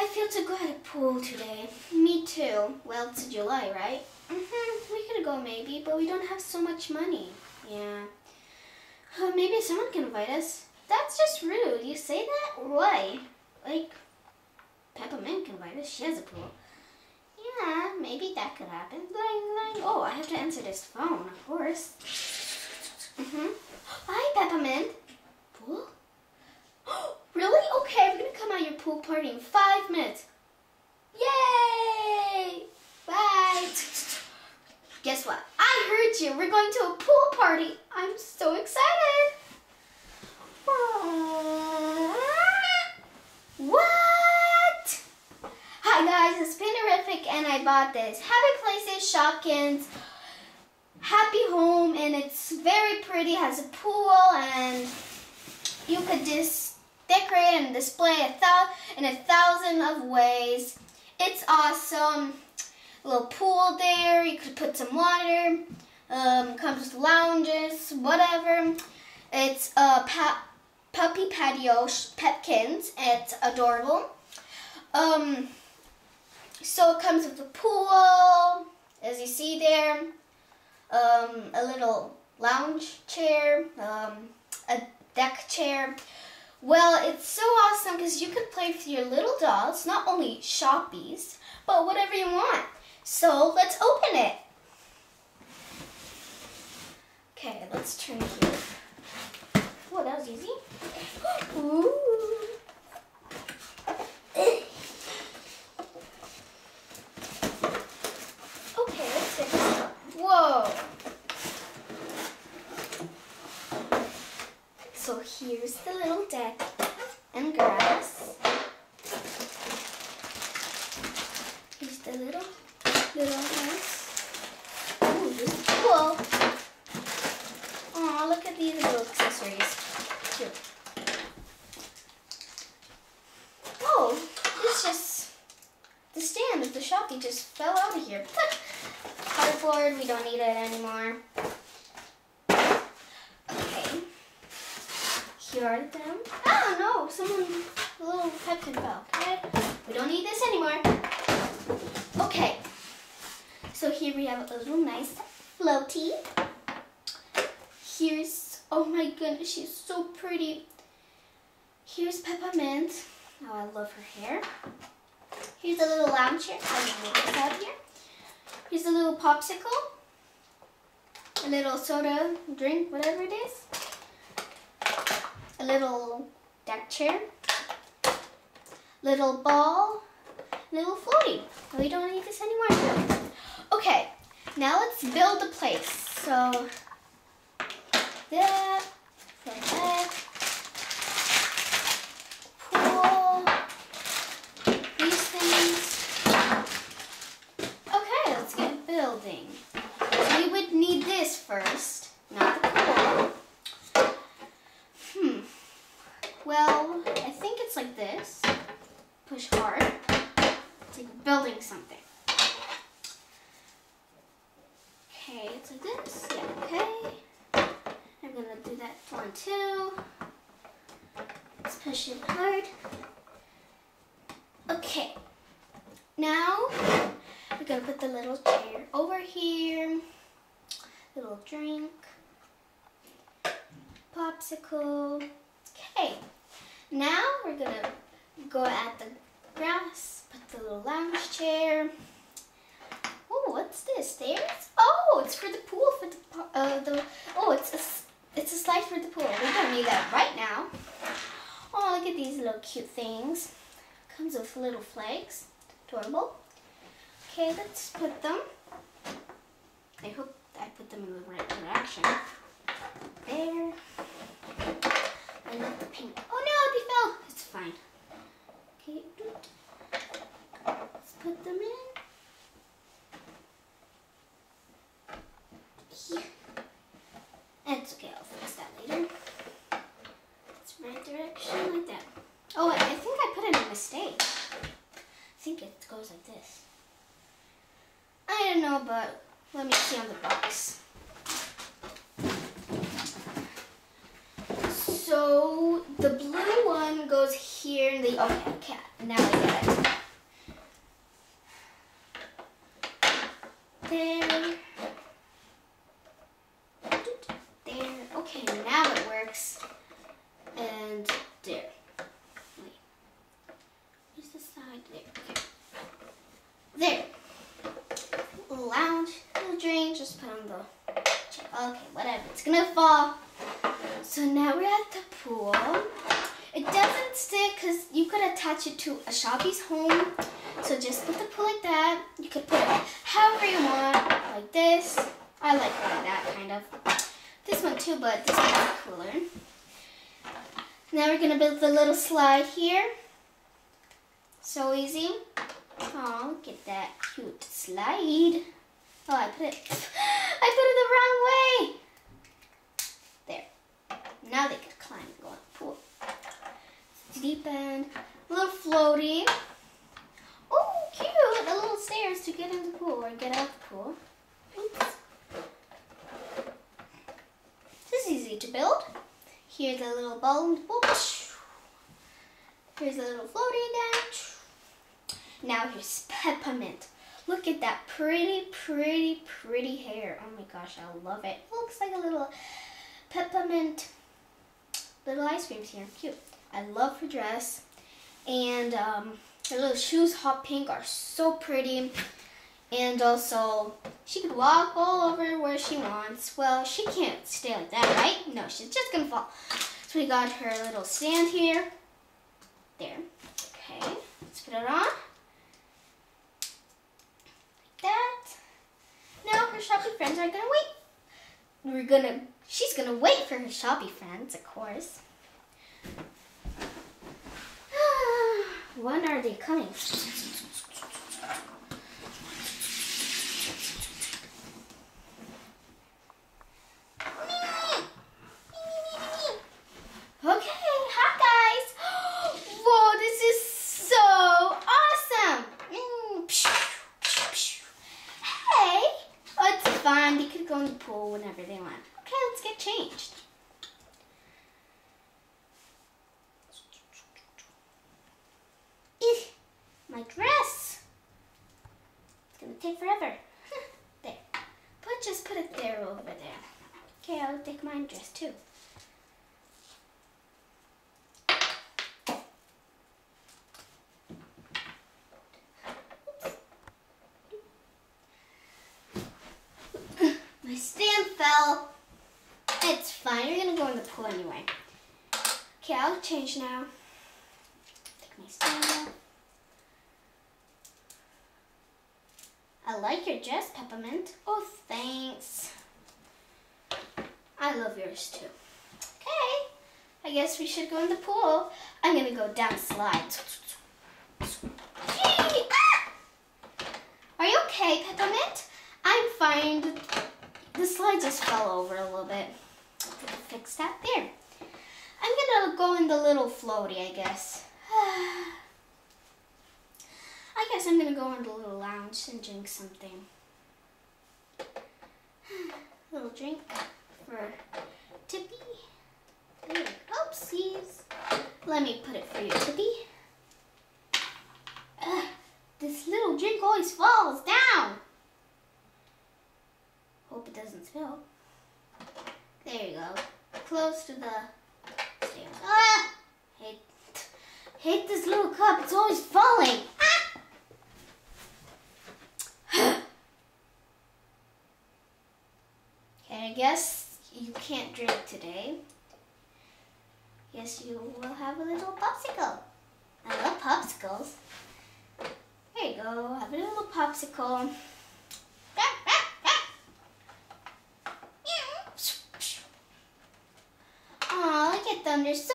feel to go at a pool today. Me too. Well, it's July, right? We could go maybe, but we don't have so much money. Yeah. Maybe someone can invite us. That's just rude. You say that? Why? Like, Peppermint can invite us. She has a pool. Yeah, maybe that could happen. Bling, bling. Oh, I have to answer this phone, of course. Hi, Peppermint. Pool? Really? Okay, we're gonna come at your pool party in 5 minutes. Yay! Bye. Guess what? I heard you. We're going to a pool party. I'm so excited. What? Hi guys, it's Pinnerific and I bought this Happy Places Shopkins Happy Home, and it's very pretty. It has a pool and you could just decorate and display in 1,000 of ways. It's awesome. A little pool there. You could put some water. Comes with lounges, whatever. It's a puppy patio Petkins. It's adorable. So it comes with a pool, as you see there. A little lounge chair. A deck chair. Well, it's so awesome because you could play with your little dolls, not only Shoppies, but whatever you want. So let's open it. Okay, let's turn here. Oh, that was easy. Ooh. Okay, let's get this up. Whoa. So here's the little deck and grass. Here's the little house. Ooh, this is cool. Aw, look at these little accessories. Cute. Oh, the stand of the Shopee just fell out of here. Cardboard, we don't need it anymore. Here are them. Oh no, a little Pepkin fell. Okay, we don't need this anymore. Okay, so here we have a little nice floaty. Here's, oh my goodness, she's so pretty. Here's Peppermint. Oh, I love her hair. Here's a little lounge chair. I can make this out here. Here's a little popsicle. A little soda drink, whatever it is. A little deck chair, little ball, little floaty. We don't need this anymore. Okay, now let's build the place. So that, pool, these things. Okay, let's get building. We would need this first, not the pool. Well, I think it's like this. Push hard. It's like building something. Okay, it's like this. Yeah, okay. I'm gonna do that one too. Let's push it hard. Okay. Now, we're gonna put the little chair over here. Little drink. Popsicle. Okay. Now we're gonna go at the grass, put the little lounge chair. Oh, what's this? Stairs? Oh, it's for the pool. It's a slide for the pool. We don't need that right now. Oh, look at these little cute things. Comes with little flags. Adorable. Okay, let's put them. I hope I put them in the right direction. There. I love the pink. Oh no, they fell. It's fine. Okay, let's put them in. Here. It's okay, I'll fix that later. It's right direction like that. Oh, I think I put in a mistake. I think it goes like this. I don't know, but let me see on the box. So the blue one goes here. Okay, now I get it. There. There. Okay, now it works. And there. Wait. Where's the side? There. Okay. There. Little lounge, little drink, just put on the chair. Okay, whatever. It's gonna fall. So now we're at the pool. It doesn't stick because you could attach it to a Shoppi's home. So just put the pool like that. You could put it however you want, like this. I like that kind of. This one too, but this one's cooler. Now we're gonna build the little slide here. So easy. Oh, look at that cute slide. Oh, I put it the wrong way. There. Now they can climb and go in the pool. Deep end, a little floaty. Oh, cute! The little stairs to get in the pool or get out the pool. Oops. This is easy to build. Here's a little ball in the pool. Here's a little floaty again. Now here's Peppermint. Look at that pretty, pretty, pretty hair. Oh my gosh, I love it. Looks like a little Peppermint little ice creams here. Cute. I love her dress. And her little shoes, hot pink, are so pretty. And also, she could walk all over where she wants. Well, she can't stay like that, right? No, she's just gonna fall. So we got her little stand here. There. Okay, let's put it on. Like that. Now her Shopee friends are gonna wait. She's gonna wait for her Shopee friends, of course. When are they coming? Okay, hi guys. Whoa, this is so awesome. Hey, oh, it's fine. They could go in the pool whenever they want. Okay, let's get changed. My dress. It's gonna take forever. There. Just put it there over there. Okay, I'll take my dress too. My stand fell. It's fine. You're gonna go in the pool anyway. Okay, I'll change now. Take my stand off. I like your dress, Peppermint. Oh, thanks. I love yours too. Okay, I guess we should go in the pool. I'm gonna go down the slide. Are you okay, Peppermint? I'm fine. The slide just fell over a little bit. Fix that there. I'm gonna go in the little floaty, I guess. I guess I'm gonna go in the little lounge and drink something. Little drink for Tippy. There. Oopsies. Let me put it for you, Tippy. This little drink always falls down. Hope it doesn't spill. There you go. Close to the stairs. Ah! Hate this little cup. It's always falling. Okay, I guess you can't drink today. Guess you will have a little popsicle. I love popsicles. There you go. Have a little popsicle. Aw, look at them. They're so